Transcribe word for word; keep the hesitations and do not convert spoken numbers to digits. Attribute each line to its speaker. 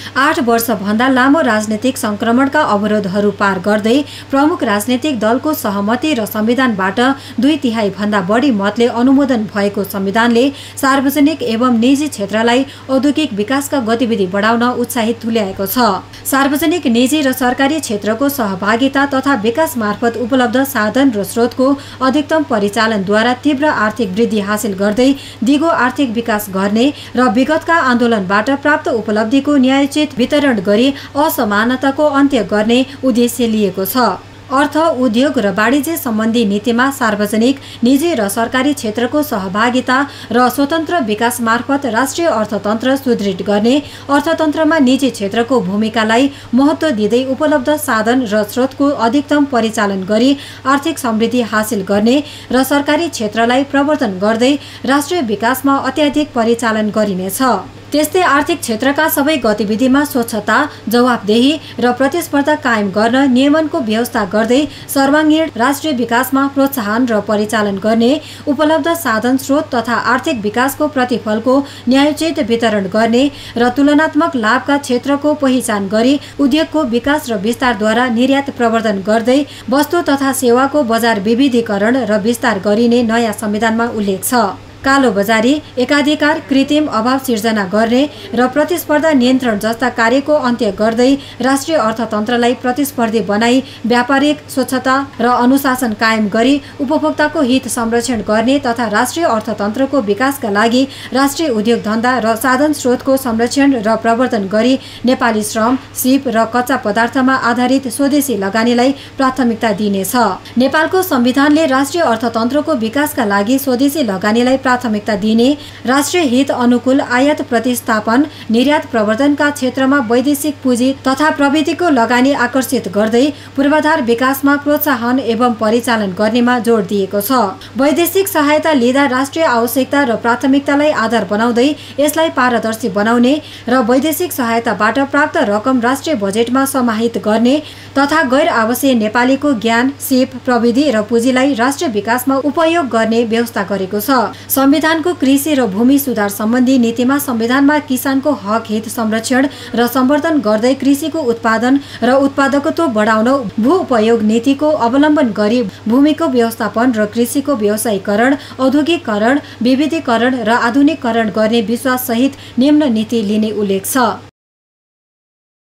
Speaker 1: आठ वर्षभन्दा लामो राजनीतिक संक्रमणका अवरोधहरू पार गर्दै प्रमुख राजनीतिक दलको सहमति र संविधानबाट दुई तिहाई भन्दा बढी मतले अनुमोदन भएको संविधानले सार्वजनिक एवं निजी क्षेत्रलाई औद्योगिक विकासका गतिविधि बढाउन उत्साहित तुल्याएको छ। सार्वजनिक, निजी र सरकारी क्षेत्रको सहभागिता तथा विकास मार्फत उपलब्ध साधन र स्रोतको अधिकतम परिचालनद्वारा तीव्र आर्थिक वृद्धि हासिल गर्दै दिगो आर्थिक विकास गर्ने र विगतका आन्दोलनबाट प्राप्त उपलब्धिको न्यायोचित वितरण गरी असमानताको अन्त्य गर्ने उद्देश्य लिएको छ। अर्थ, उद्योग र वाणिज्य सम्बन्धी नीतिमा सार्वजनिक, निजी र सरकारी क्षेत्रको सहभागिता र स्वतन्त्र विकास मार्फत राष्ट्रिय अर्थतन्त्र सुदृढ गर्ने, अर्थतन्त्रमा निजी क्षेत्रको भूमिकालाई महत्त्व दिँदै उपलब्ध साधन र स्रोतको अधिकतम परिचालन गरी आर्थिक समृद्धि हासिल गर्ने र सरकारी क्षेत्रलाई प्रवर्धन गर्दै राष्ट्रिय विकासमा अत्याधिक परिचालन गरिनेछ। त्यस्तै आर्थिक क्षेत्रका सबै गतिविधिमा स्वच्छता, जवाफदेही र प्रतिस्पर्धा कायम गर्न नियमनको व्यवस्था गर्दै सर्वाङ्गीण राष्ट्रिय विकासमा प्रोत्साहन र परिचालन गर्ने, उपलब्ध साधन स्रोत तथा आर्थिक विकासको प्रतिफलको न्यायोचित वितरण गर्ने र तुलनात्मक लाभका क्षेत्रको पहिचान गरी उद्योगको विकास र विस्तारद्वारा निर्यात प्रवर्धन गर्दै वस्तु तथा सेवाको बजार विविधीकरण र विस्तार गरिने नयाँ संविधानमा उल्लेख छ। कालो बजारी, एकाधिकार, कृत्रिम अभाव सिर्जना गर्ने र प्रतिस्पर्धा नियन्त्रण जस्ता कार्यको अन्त्य गर्दै राष्ट्रिय अर्थतन्त्रलाई प्रतिस्पर्धी बनाई व्यापारिक स्वच्छता र अनुशासन कायम गरी उपभोक्ताको हित संरक्षण गर्ने तथा राष्ट्रिय अर्थतन्त्रको विकासका लागि राष्ट्रिय उद्योग धन्दा र साधन स्रोतको संरक्षण र प्रवर्धन गरी नेपाली श्रम, सिप र कच्चा पदार्थमा आधारित स्वदेशी लगानीलाई प्राथमिकता दिनेछ। नेपालको संविधानले राष्ट्रिय अर्थतन्त्रको विकासका लागि स्वदेशी लगानीलाई प्राथमिकता दिने, राष्ट्रिय हित अनुकूल आयात प्रतिस्थापन, निर्यात प्रवर्धनका क्षेत्रमा वैदेशिक पुँजी तथा प्रविधिको लगानी आकर्षित गर्दै पूर्वाधार विकासमा प्रोत्साहन एवं परिचालन गर्नेमा जोड दिएको छ। वैदेशिक सहायता लिँदा राष्ट्रिय आवश्यकता र प्राथमिकतालाई आधार बनाउँदै यसलाई पारदर्शी बनाउने र वैदेशिक सहायताबाट प्राप्त रकम राष्ट्रिय बजेटमा समाहित गर्ने तथा गैर आवासीय नेपालीको ज्ञान, सिप, प्रविधि र पुँजीलाई राष्ट्रिय विकासमा उपयोग गर्ने व्यवस्था गरेको छ। संविधानको कृषि र भूमि सुधार सम्बन्धी नीतिमा संविधानमा किसानको हक हित संरक्षण र सम्वर्धन गर्दै कृषिको उत्पादन र उत्पादकत्व बढाउन भू उपयोग नीतिको अवलम्बन गरी भूमिको व्यवस्थापन र कृषिको व्यवसायीकरण, औद्योगिकरण, विविधीकरण र आधुनिकीकरण गर्ने विश्वास सहित निम्न नीति लिने उल्लेख छ।